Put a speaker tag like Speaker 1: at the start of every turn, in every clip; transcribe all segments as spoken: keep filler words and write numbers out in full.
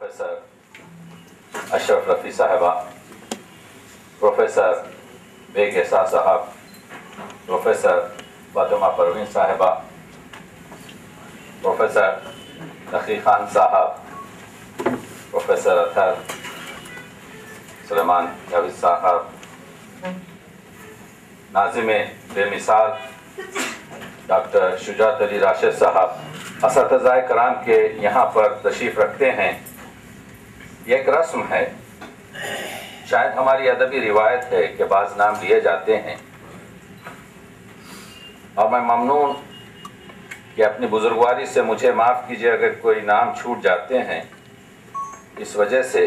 Speaker 1: Professor Ashraf Rafi साहबा, professor बेगेसा साहब, professor Fatima Parveen साहबा, प्रोफेसर नकी खान साहब, प्रोफेसर अतहर सुलेमान जावेद साहब, नाज़िम बेमिसाल डॉक्टर शुजात अली राशिद साहब, असतिज़ाए कराम के यहाँ पर तशरीफ़ रखते हैं। ये एक रस्म है, शायद हमारी अदबी रिवायत है कि बाज़ नाम लिए जाते हैं, और मैं ममनून कि अपनी बुजुर्गवारी से मुझे माफ़ कीजिए अगर कोई नाम छूट जाते हैं, इस वजह से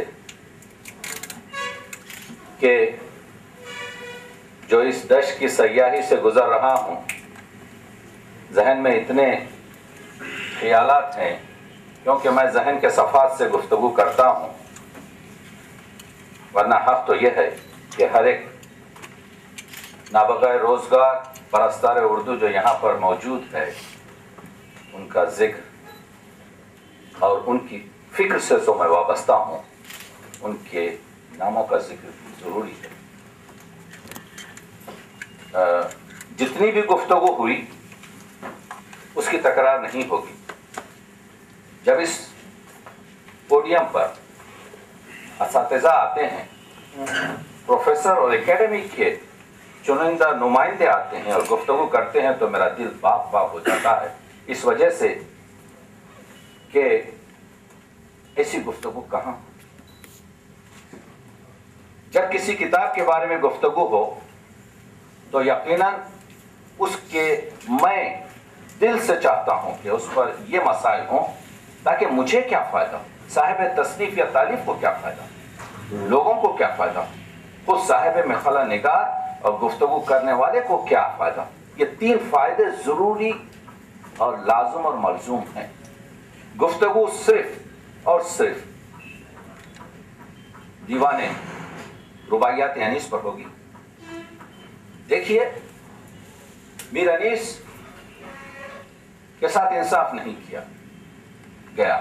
Speaker 1: कि जो इस दश्त की सयाही से गुज़र रहा हूँ, जहन में इतने ख्यालात हैं, क्योंकि मैं जहन के सफ़ात से गुफ्तगू करता हूँ, वरना हक़ तो यह है कि हर एक नाबग़ाए रोज़गार परस्तार उर्दू जो यहाँ पर मौजूद है, उनका ज़िक्र और उनकी फ़िक्र से जो मैं वाबस्ता हूँ, उनके नामों का ज़िक्र ज़रूरी है। जितनी भी गुफ्तगू हुई उसकी तकरार नहीं होगी। जब इस पोडियम पर असातिज़ा आते हैं, प्रोफेसर और एकेडमी के चुनिंदा नुमाइंदे आते हैं और गुफ्तगू करते हैं, तो मेरा दिल बाप बाप हो जाता है, इस वजह से कि ऐसी गुफ्तगू कहाँ। जब किसी किताब के बारे में गुफ्तगू हो तो यकीनन उसके मैं दिल से चाहता हूँ कि उस पर ये मसाइल हों, ताकि मुझे क्या फ़ायदा, साहिब तसनीफ़ या तालीफ को क्या फ़ायदा, लोगों को क्या फ़ायदा, खुद साहिब मखला निगार और गुफ्तगू करने वाले को क्या फ़ायदा। ये तीन फ़ायदे ज़रूरी और लाजुम और मलजूम हैं। गुफ्तगू सिर्फ और सिर्फ दीवाने रुबाइयात अनीस पर होगी। देखिए, मीर अनीस के साथ इंसाफ नहीं किया गया।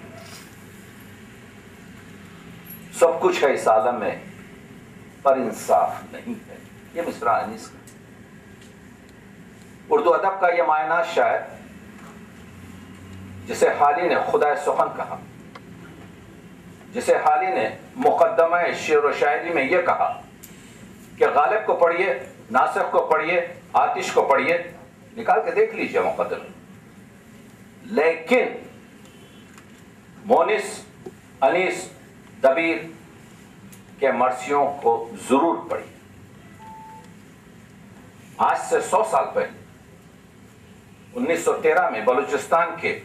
Speaker 1: सब कुछ है इस आलम में, पर इंसाफ नहीं है। ये मिसरा अनीस का। उर्दू अदब का यह मायना शायद, जिसे हाली ने खुदा सुखन कहा, जिसे हाली ने मुकद्दमा शेर व शायरी में यह कहा कि गालिब को पढ़िए, नासिक को पढ़िए, आतिश को पढ़िए, निकाल के देख लीजिए मुकद्दमे, लेकिन मोनिस, अनीस, दबीर के मर्सियों को जरूर पढ़िए। आज से सौ साल पहले उन्नीस सौ तेरह में बलूचिस्तान के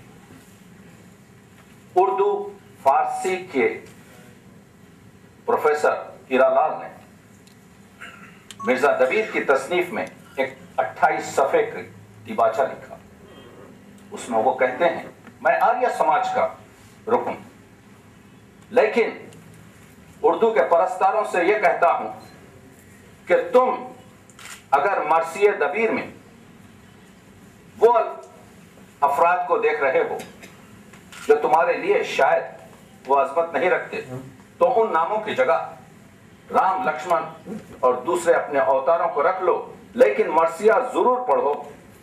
Speaker 1: उर्दू फारसी के प्रोफेसर हीरालाल ने मिर्जा दबीर की तसनीफ में एक अट्ठाईस सफ़े की दिबाचा लिखा। उसमें वो कहते हैं, मैं आर्य समाज का रुकन, लेकिन उर्दू के परस्तारों से यह कहता हूं कि तुम अगर मर्सिए दबीर में वो अफराद को देख रहे हो जो तुम्हारे लिए शायद वो अजमत नहीं रखते, तो उन नामों की जगह राम, लक्ष्मण और दूसरे अपने अवतारों को रख लो, लेकिन मर्सिया जरूर पढ़ो,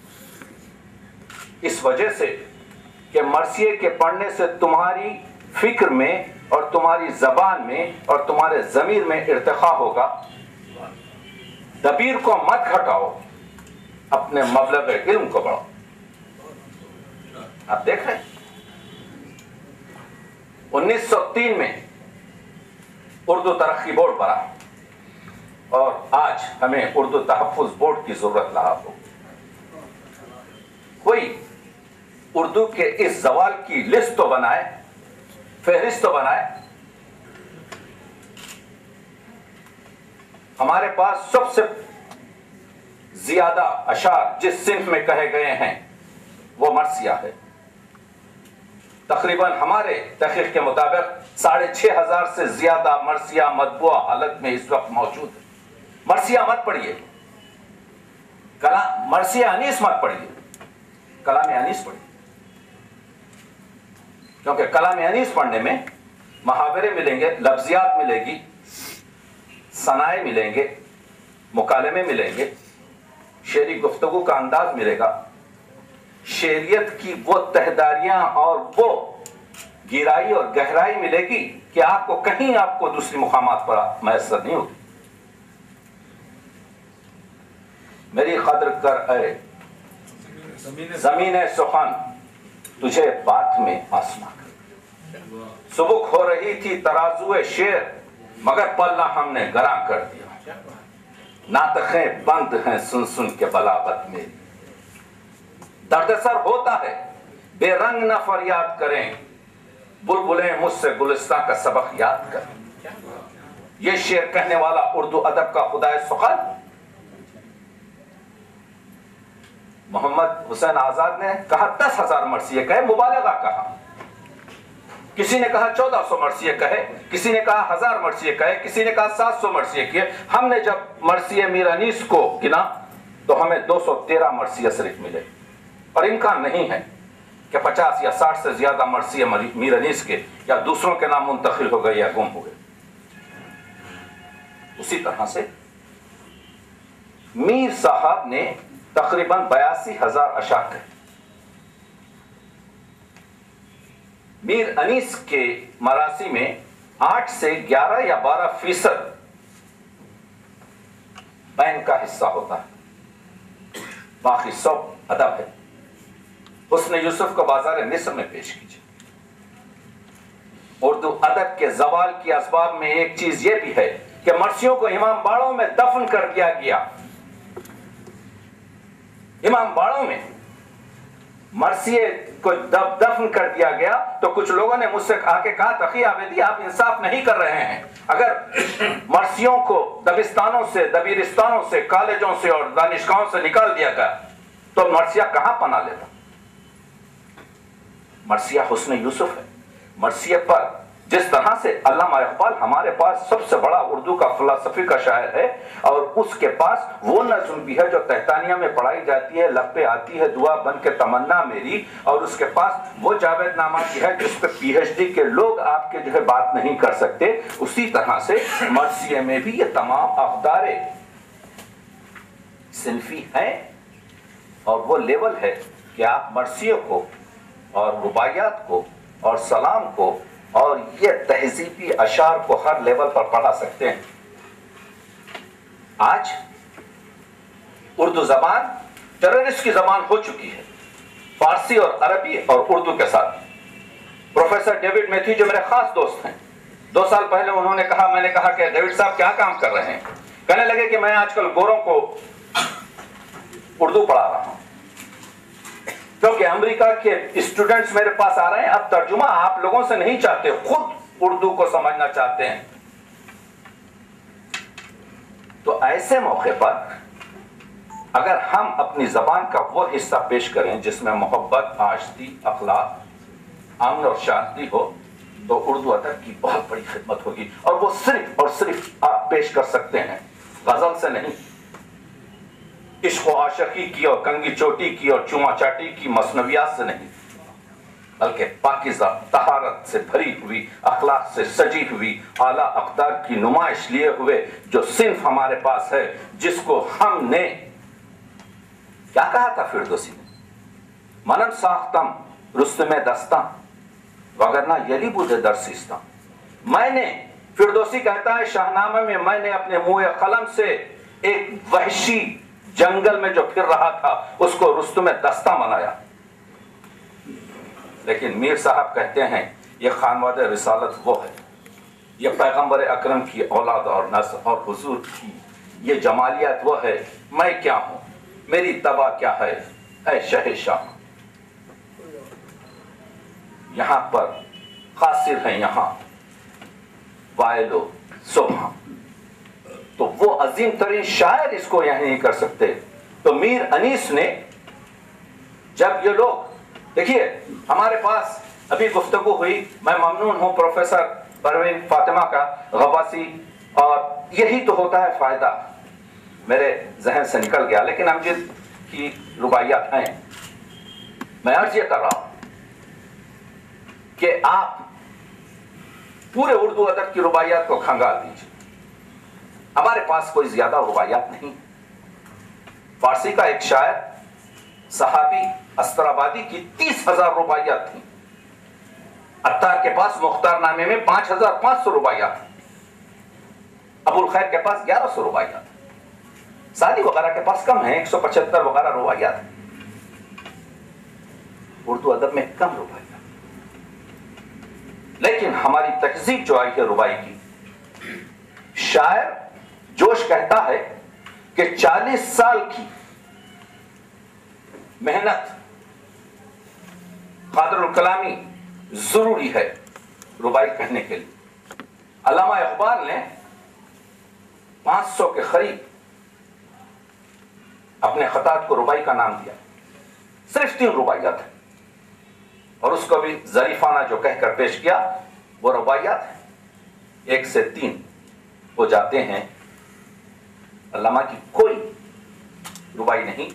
Speaker 1: इस वजह से कि मर्सिए के पढ़ने से तुम्हारी फिक्र में और तुम्हारी जबान में और तुम्हारे जमीर में इर्तिखा होगा। दबीर को मत घटाओ, अपने मबलग इल्म को बढ़ाओ। आप देख रहे हैं, उन्नीस सौ तीन में उर्दू तरक्की बोर्ड बना, और आज हमें उर्दू तहफ़्फ़ुज़ बोर्ड की जरूरत लाहक हो। कोई उर्दू के इस जवाल की लिस्ट तो बनाए, फहरिस्त तो बनाए। हमारे पास सबसे ज्यादा अशार जिस सिंफ में कहे गए हैं वो मर्सिया है। तकरीबन हमारे तहकीक के मुताबिक साढ़े छह हजार से ज्यादा मर्सिया मतबूआ हालत में इस वक्त मौजूद है। मर्सिया मत पढ़िए, कला मर्सिया अनीस मत पढ़िए, कलाम अनीस पढ़िए, क्योंकि कलाम अनीस पढ़ने में محاورے ملیں گے، لفظیات ملے گی، صنائع ملیں گے، مکالمے ملیں گے، شعری گفتگو کا انداز ملے گا، شعریت کی وہ تہداریاں اور وہ گہرائی اور گہرائی ملے گی کہ آپ کو کہیں آپ کو دوسری مقامات پر میسر نہیں ہوگی. میری قدر کر اے زمین سخن، تجھے بات میں آسمان کر. سبک ہو رہی تھی ترازو شعر، مگر پلہ ہم نے گراں کر دیا. ناطقیں بند ہیں سن سن کے بلاغت میری. درد سر ہوتا ہے بے رنگ نہ فریاد کریں، بلبلیں مجھ سے گلستان کا سبق یاد کریں. یہ شعر کہنے والا اردو ادب کا خدائے سخن محمد حسین آزاد نے کہا دس ہزار مرثیے کہے، مبالغہ کہا. کسی نے کہا چودہ سو مرثیے کہے، کسی نے کہا ہزار مرثیے کہے، کسی نے کہا سات سو مرثیے کیے. ہم نے جب مرثیے میر انیس کو گنا تو ہمیں دو سو تیرہ مرثیے صرف ملے، اور امکان نہیں ہے کہ پچاس یا ساٹھ سے زیادہ مرثیے میر انیس کے یا دوسروں کے نام منتقل ہو گئے یا گم ہو گئے. اسی طرح سے میر صاحب نے تقریباً بیاسی ہزار اشعار کہے. میر انیس کے مراسی میں آٹھ سے گیارہ یا بارہ فیصد بین کا حصہ ہوتا ہے، باقی سب ادب ہے. حسن یوسف کو بازار مصر میں پیش کیجیے. اردو ادب کے زوال کی اسباب میں ایک چیز یہ بھی ہے کہ مرثیوں کو امام باڑوں میں دفن کر دیا گیا. امام باڑوں میں مرثیے کو دفن کر دیا گیا تو کچھ لوگوں نے مجھ سے آ کے کہا تقی عابدی آپ انصاف نہیں کر رہے ہیں. اگر مرثیوں کو دبستانوں سے، دبیرستانوں سے، کالجوں سے اور دانشگاہوں سے نکال دیا گیا تو مرثیہ کہاں پناہ لیتا؟ مرثیہ حسن یوسف ہے. مرثیے پر جس طرح سے علامہ اقبال ہمارے پاس سب سے بڑا اردو کا فلسفی کا شاعر ہے، اور اس کے پاس وہ نظم بھی ہے جو تہتانیہ میں پڑھائی جاتی ہے، لب پہ آتی ہے دعا بن کے تمنا میری، اور اس کے پاس وہ جاوید نامہ بھی ہے جس پہ پی ایچ ڈی کے لوگ آپ کے جو ہے بات نہیں کر سکتے. اسی طرح سے مرثیے میں بھی یہ تمام اقدار صنفی ہیں، اور وہ لیول ہے کہ آپ مرثیے کو اور رباعیات کو اور سلام کو اور یہ تہذیبی اشعار کو ہر لیول پر پڑھا سکتے ہیں. آج اردو زبان ٹیررسٹ کی زبان ہو چکی ہے، فارسی اور عربی اور اردو کے ساتھ. پروفیسر ڈیوڈ میتھی جو میرے خاص دوست ہیں، دو سال پہلے انہوں نے کہا، میں نے کہا کہ ڈیوڈ صاحب کیا کام کر رہے ہیں؟ کہنے لگے کہ میں آج کل گوروں کو اردو پڑھا رہا ہوں، کیونکہ امریکہ کے اسٹوڈنٹس میرے پاس آ رہے ہیں، اب ترجمہ آپ لوگوں سے نہیں چاہتے، خود اردو کو سمجھنا چاہتے ہیں. تو ایسے موقع پر اگر ہم اپنی زبان کا وہ حصہ پیش کریں جس میں محبت، آشتی، اخلاق، امن اور شانتی ہو، تو اردو ادب کی بہت بڑی خدمت ہوگی. اور وہ صرف اور صرف آپ پیش کر سکتے ہیں غزل سے نہیں، عشق و عاشقی کی اور کنگی چوٹی کی اور چوما چاٹی کی مثنویات سے نہیں، بلکہ پاکیزہ طہارت سے بھری ہوئی، اخلاق سے سجی ہوئی، اعلیٰ اقدار کی نمائش لیے ہوئے جو صنف ہمارے پاس ہے، جس کو ہم نے کیا کہا تھا فردوسی نے؟ منم ساختم رستم دستاں وگرنہ یلی بود در سیستاں. میں نے، فردوسی کہتا ہے شاہنامہ میں، میں نے اپنے منہ قلم سے ایک وحشی جنگل میں جو پھر رہا تھا اس کو رستم دستاں بنایا. لیکن میر صاحب کہتے ہیں یہ خانواد رسالت وہ ہے، یہ پیغمبر اکرم کی اولاد اور نسل اور حضور کی یہ جمالیات وہ ہے. میں کیا ہوں، میری تباہ کیا ہے اے شہ شاہ. یہاں پر خاصر ہیں یہاں وائل و صبح، تو وہ عظیم ترین شاعر اس کو یہاں نہیں کر سکتے. تو میر انیس نے جب یہ لوگ، دیکھیے ہمارے پاس ابھی گفتگو ہوئی، میں ممنون ہوں پروفیسر پروین فاطمہ کا غواصی، اور یہی تو ہوتا ہے فائدہ. میرے ذہن سے نکل گیا، لیکن امجد کی رباعیات ہیں. میں عرض یہ کر رہا ہوں کہ آپ पूरे उर्दू अदब की रुबाइयात को खंगाल दीजिए। हमारे पास कोई ज्यादा रुबाइयात नहीं। फारसी का एक शायर सहाबी अस्तराबादी की तीस हजार रुबाइयात थी। अत्तार के पास मुख्तार नामे में पांच हजार पांच सौ रुबाइयात थी। अबुल खैर के पास ग्यारह सौ रुबाइयात। सादी वगैरह के पास कम है, एक सौ पचहत्तर वगैरह रुबाइयात। उर्दू अदब में कम रुबाइयात। लेकिन हमारी तहजीब जो आई है रुबाई की, शायर जोश कहता है कि चालीस साल की मेहनत कादरुल कलामी जरूरी है रुबाई कहने के लिए। अल्लामा इकबाल ने पांच सौ के करीब अपने खतात को रुबाई का नाम दिया। सिर्फ तीन रुबाइयात है और उसको भी जरीफाना जो कहकर पेश किया वो रुबाइयात है। एक से तीन हो जाते हैं। अल्लामा की कोई रुबाई नहीं,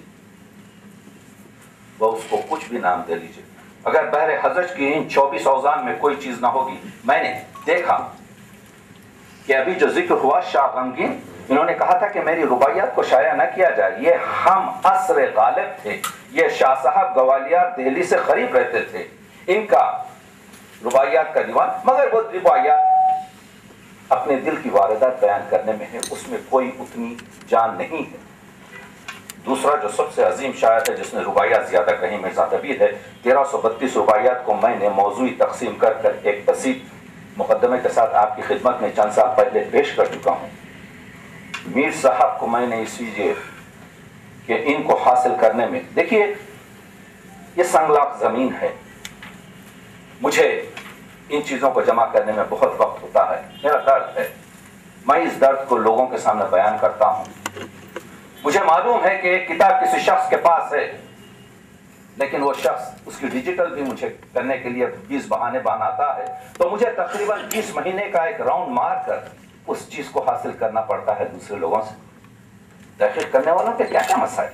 Speaker 1: वह उसको कुछ भी नाम दे लीजिए। अगर बहरे हजरत की इन चौबीस औजान में कोई चीज ना होगी। मैंने देखा कि अभी जो जिक्र हुआ शाह गमगीन, इन्होंने कहा था कि मेरी रुबाइयात को शाया न किया जाए। ये हम असर गालिब थे, ये शाह साहब गवालियर दिल्ली से करीब रहते थे, इनका रुबाइयात का दीवान। मगर वो रुबाइयात अपने दिल की वारदात बयान करने में है, उसमें कोई उतनी जान नहीं है। दूसरा जो सबसे अजीम शायर है जिसने रुबाइयात ज्यादा कही, मिर्जा दबीर है। तेरह सौ बत्तीस रुबाइयात को मैंने मौजूई तकसीम कर कर एक बसीत मुकदमे के साथ आपकी खिदमत में चंद साल पहले पेश कर चुका हूँ। मीर साहब को मैंने इसलिए कि इनको हासिल करने में, देखिए ये संगलाक जमीन है, मुझे इन चीजों को जमा करने में बहुत वक्त होता है। मेरा दर्द है, मैं इस दर्द को लोगों के सामने बयान करता हूँ। मुझे मालूम है कि एक किताब किसी शख्स के पास है, लेकिन वो शख्स उसकी डिजिटल भी मुझे करने के लिए बीस बहाने बनाता है, तो मुझे तकरीबन बीस महीने का एक राउंड मार कर उस चीज को हासिल करना पड़ता है दूसरे लोगों से। तहकीक करने वालों के क्या क्या मसाइल।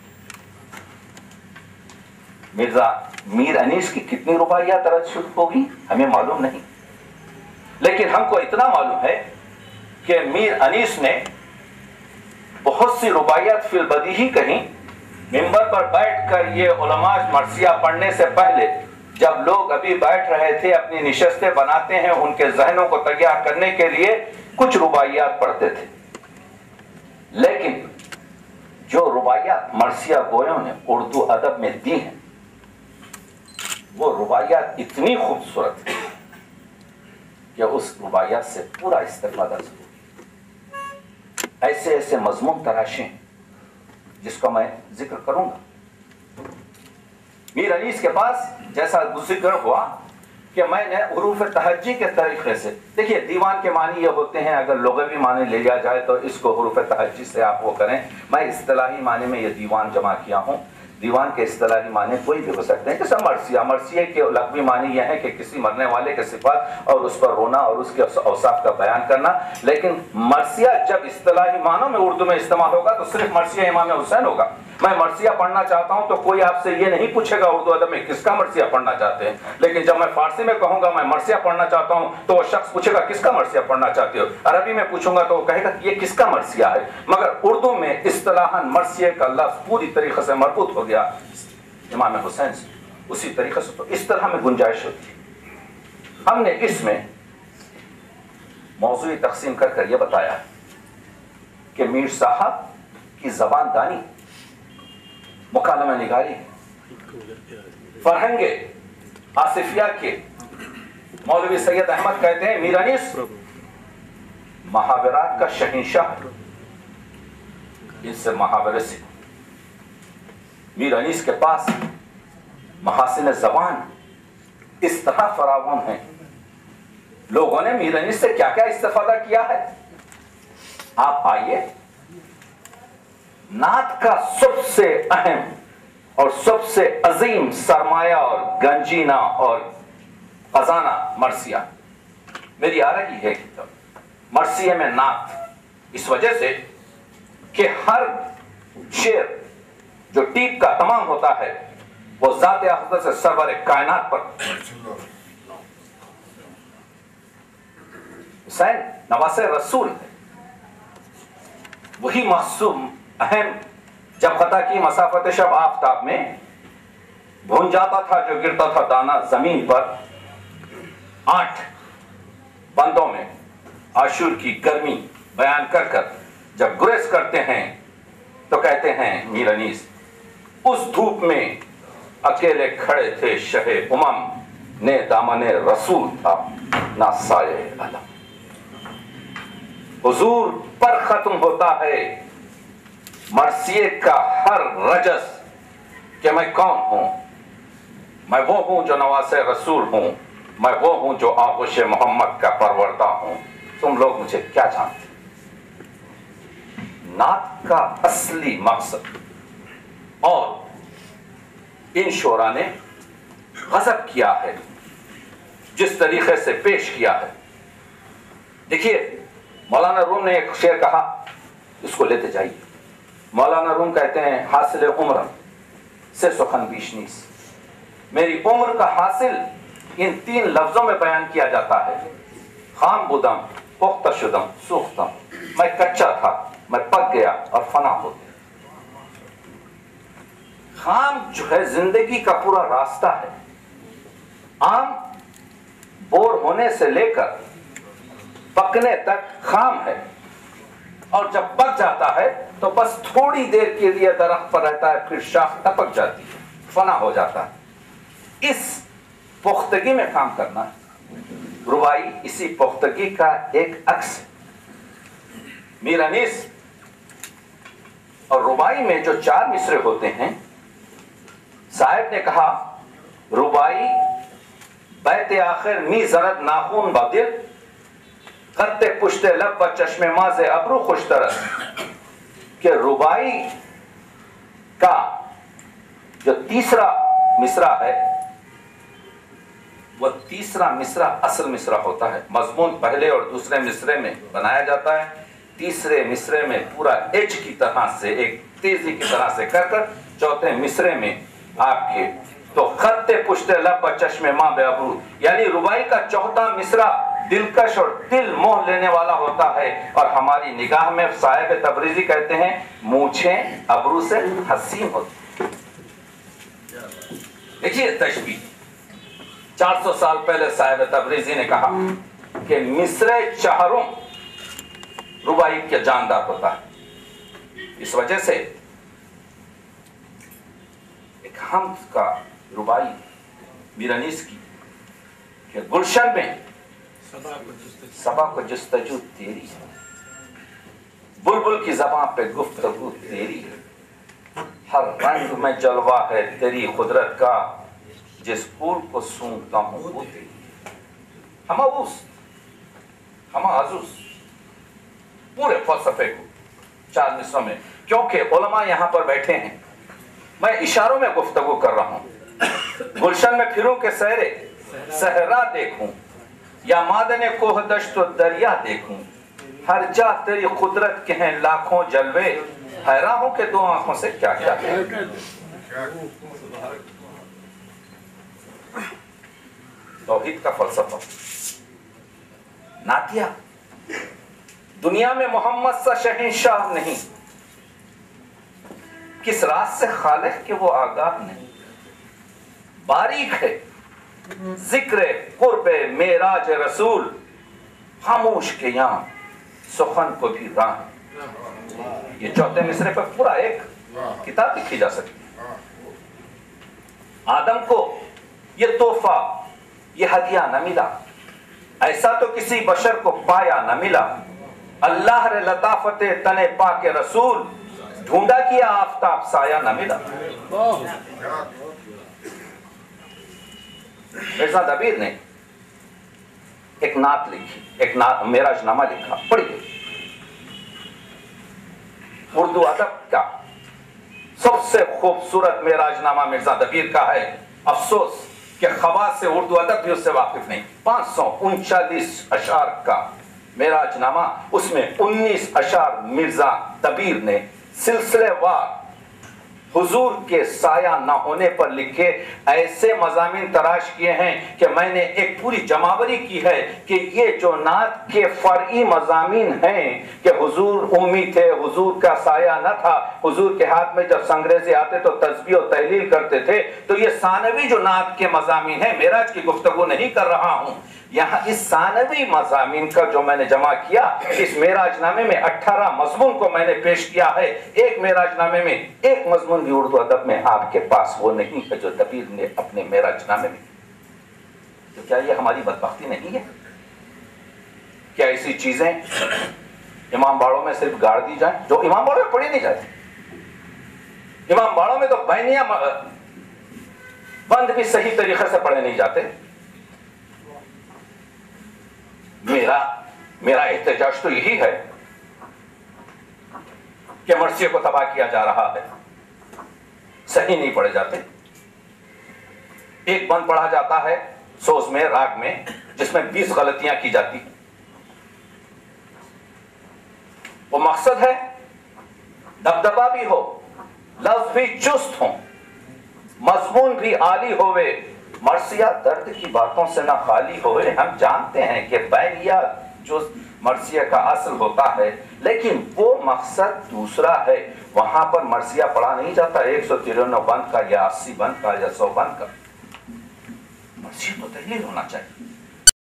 Speaker 1: मिर्जा मीर अनीस की कितनी रुबाइयात दर्ज शुरू होगी हमें मालूम नहीं, लेकिन हमको इतना मालूम है कि मीर अनीस ने बहुत सी रुबाइयात फिल बदीही कहीं। मिंबर पर बैठकर ये उलमा मरसिया पढ़ने से पहले जब लोग अभी बैठ रहे थे, अपनी निशस्तें बनाते हैं उनके जहनों को तैयार करने के लिए, कुछ रुबाइयात पढ़ते थे। लेकिन जो रुबाइयात मरसिया गोयों ने उर्दू अदब में दी हैं, वो रुबाइयात इतनी खूबसूरत है कि उस रुबाइयात से पूरा इस्तेफादा जरूरी। ऐसे ऐसे मजमून तराशें जिसका मैं जिक्र करूंगा। मीर अनीस के पास जैसा जिक्र हुआ कि मैंने हुरूफ तहज्जी के तरीके से, देखिए दीवान के मानी ये होते हैं, अगर लुग़वी माने ले लिया जाए तो इसको हुरूफ तहज्जी से आप वो करें। मैं इस्तिलाही माने में ये दीवान जमा किया हूँ। दीवान के इस्तिलाही माने कोई भी हो सकते हैं, जैसे मरसिया। मरसिया के लग़वी मानी यह है कि किसी मरने वाले के सिफात और उस पर रोना और उसके औसाफ का बयान करना। लेकिन मरसिया जब इस्तिलाही मानों में उर्दू में इस्तेमाल होगा तो सिर्फ मरसिया इमाम हुसैन होगा। मैं मरसिया पढ़ना चाहता हूं तो कोई आपसे ये नहीं पूछेगा उर्दू अदब में किसका मरसिया पढ़ना चाहते हैं। लेकिन जब मैं फारसी में कहूंगा मैं मरसिया पढ़ना चाहता हूं तो वो शख्स पूछेगा किसका मरसिया पढ़ना चाहते हो। अरबी में पूछूंगा तो वो कहेगा ये किसका मरसिया है। मगर उर्दू में इस्तिलाहन मरसिया का लफ्ज पूरी तरीके से मरबूत हो गया इमाम हुसैन से, उसी तरीके से। तो इस तरह में गुंजाइश होती है। हमने इसमें मौजूई तकसीम कर कर यह बताया कि मीर साहब की जबान दानी, मुकालमा निगारी, फरहंगे आसिफिया के मौलवी सैयद अहमद कहते हैं मीर अनीस महावरात का शहंशाह, इससे महावरे से। मीर अनीस के पास महासिन जबान इस तरह फरावान है। लोगों ने मीर अनीस से क्या क्या इस्तेफादा किया है। आप आइए, नात का सबसे अहम और सबसे अजीम सरमाया और गंजीना और खजाना मरसिया मेरी आ रही है किताब। मरसिया में नात इस वजह से कि हर शेर जो टीप का तमाम होता है वो ज़ात-ए-अक़दस से सरवर कायनात पर حسین نواسے رسول ہے، وہی معصوم اہم جب خطا کی مسافت شب آفتاب میں بھون جاتا تھا جو گرتا تھا دانا زمین پر، آٹھ بندوں میں عاشور کی گرمی بیان کر کر جب گریز کرتے ہیں تو کہتے ہیں میر انیس اس دھوپ میں اکیلے کھڑے تھے شہ امم، نے دامن رسول تھا نہ سایہ علم۔ حضور پر ختم ہوتا ہے مرثیے کا ہر رجس کہ میں کون ہوں، میں وہ ہوں جو نواز رسول ہوں، میں وہ ہوں جو آغوش محمد کا پروردہ ہوں، تم لوگ مجھے کیا جانتے؟ نعت کا اصلی مقصد اور ان شعراء نے غضب کیا ہے جس طریقے سے پیش کیا ہے۔ دیکھیے مولانا روم نے ایک شعر کہا، اس کو لیتے جائیے۔ مولانا روم کہتے ہیں حاصل عمر سے سخن بیش نیست، میری عمر کا حاصل ان تین لفظوں میں بیان کیا جاتا ہے، خام بودم، پختہ شدم، سوختم، میں کچا تھا، میں پک گیا اور فنا ہو گیا۔ خام جو ہے زندگی کا پورا راستہ ہے، آم بور ہونے سے لے کر پکنے تک خام ہے، اور جب پک جاتا ہے تو بس تھوڑی دیر کے لیے درخت پر رہتا ہے، پھر شاخ ٹپک جاتی ہے، فنا ہو جاتا ہے۔ اس پختگی میں کام کرنا ہے، ربائی اسی پختگی کا ایک عکس ہے۔ میر انیس اور ربائی میں جو چار مصرے ہوتے ہیں، صاحب نے کہا ربائی بیت آخر می زرد ناخون با دل، خط پشت لب و چشم ماز ابرو خوش طرز، کہ ربائی کا جو تیسرا مصرع ہے وہ تیسرا مصرع اصل مصرع ہوتا ہے، مضمون پہلے اور دوسرے مصرے میں بنایا جاتا ہے، تیسرے مصرے میں پورا ایج کی طرح سے ایک تیزی کی طرح سے کر کر چوتھے مصرے میں آپ کے تو خط پشت لب و چشم ماں بے ابرو، یعنی ربائی کا چوتھا مصرع دلکش اور دل موہ لینے والا ہوتا ہے، اور ہماری نگاہ میں صاحب تبریزی کہتے ہیں مونچھیں ابرو سے حسین ہوتی۔ دیکھیے تشبیہ، چار سو سال پہلے صاحب تبریزی نے کہا کہ مصرع چہرم ربائی کے جاندار ہوتا ہے۔ اس وجہ سے ایک حمد کا ربائی میر انیس کی کہ گلشن میں صبا کو جستجو تیری ہے، بلبل کی زبان پہ گفتگو تیری ہے، ہر رنگ میں جلوہ ہے تیری قدرت کا، جس پھول کو سونگتا ہوں وہ تیری ہے۔ ہم اوس ہم عزوز پورے فلسفے کو چار مصروں میں، کیونکہ علماء یہاں پر بیٹھے ہیں، میں اشاروں میں گفتگو کر رہا ہوں۔ گلشن میں پھروں کے سہرے صحرا دیکھوں، یا مادن کوہ دشت و دریا دیکھوں، ہر جا تیری قدرت کے ہیں لاکھوں جلوے، حیران ہوں کہ دو آنکھوں سے کیا کیا ہے۔ توحید کا فلسفہ نعتیہ، دنیا میں محمد سا شہنشاہ نہیں، کس راز سے خالق کے وہ آگاہ نہیں، باریک ہے ذکر قرب معراج رسول، خاموش کے یہاں سخن کو بھی راہ۔ یہ چوتھے مصرے پر پورا ایک کتاب لکھی جا سکتی ہے۔ آدم کو یہ تحفہ، یہ ہدیہ نہ ملا، ایسا تو کسی بشر کو پایا نہ ملا، اللہ رے لطافت تن پاک رسول، ڈھونڈا کیا آفتاب سایہ نہ ملا۔ مرزا دبیر نے ایک نعت لکھی، ایک معراج نامہ لکھا، پڑھیے۔ اردو ادب کا سب سے خوبصورت معراج نامہ مرزا دبیر کا ہے، افسوس کہ خواص سے اردو ادب بھی اس سے واقف نہیں۔ پانچ سو انچالیس اشعار کا معراج نامہ، اس میں انیس اشعار مرزا دبیر نے سلسلے وار हुजूर के साया न होने पर लिखे ऐसे मज़ामीन तराश किए हैं कि मैंने एक पूरी जमावरी की है कि ये जो नात के फर्ई मज़ामीन हैं कि हुजूर उम्मी थे, हुजूर का साया न था, हुजूर के हाथ में जब संग्रेज़े आते तो तस्बीह और तहलील करते थे, तो ये सानवी जो नात के मज़ामीन है, मेराज की गुफ्तगू नहीं कर रहा हूँ। यहाँ इस सानवी मज़ामीन का जो मैंने जमा किया, इस मेराजनामे में अठारह मज़मून को मैंने पेश किया है। एक मेराजनामे में एक मज़मून भी उर्दू अदब में आपके पास वो नहीं है जो दबीर ने अपने मेराजनामे में। तो क्या ये हमारी बदबख्ती नहीं है? क्या ऐसी चीजें इमाम बाड़ों में सिर्फ गाड़ दी जाए जो इमाम बाड़ों में पढ़ी नहीं जाती? इमाम बाड़ों में तो बैनिया बंद भी सही तरीके से पढ़े नहीं जाते। मेरा मेरा एहतजाज तो यही है कि मर्सिया को तबाह किया जा रहा है, सही नहीं पढ़े जाते। एक बंद पढ़ा जाता है सोज में, राग में, जिसमें बीस गलतियां की जाती। वो मकसद है दबदबा भी हो, लफ्ज भी चुस्त हो, मजमून भी आली होवे, मर्सिया दर्द की बातों से ना खाली होवे। हम जानते हैं कि बैनिया जो मर्सिया का असल होता है, लेकिन वो मकसद दूसरा है। वहां पर मर्सिया पढ़ा नहीं जाता एक सौ तिरानवे बंद का या अस्सी बंद का या सौ बंद का। मर्सिया तो तहलील होना चाहिए।